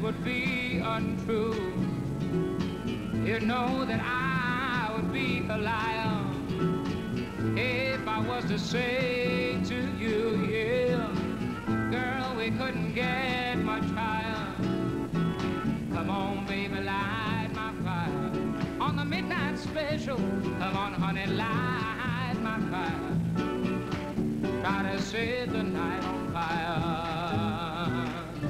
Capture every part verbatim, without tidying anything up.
would be untrue. You know that I would be a liar if I was to say to you, yeah, girl, we couldn't get much higher. Come on, baby, light my fire on the midnight special. Come on, honey, light my fire. Try to set the night on fire.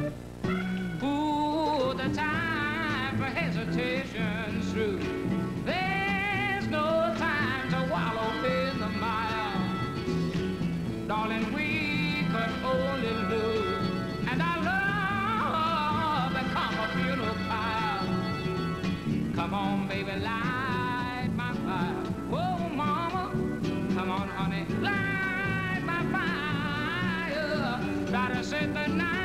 Ooh, the time for hesitation's through. There's no time to wallow in the mire. Darling, we could only lose, and our love become a funeral pyre. Come on, baby, light my fire. Oh, mama, come on, honey, light my fire. Try to set the night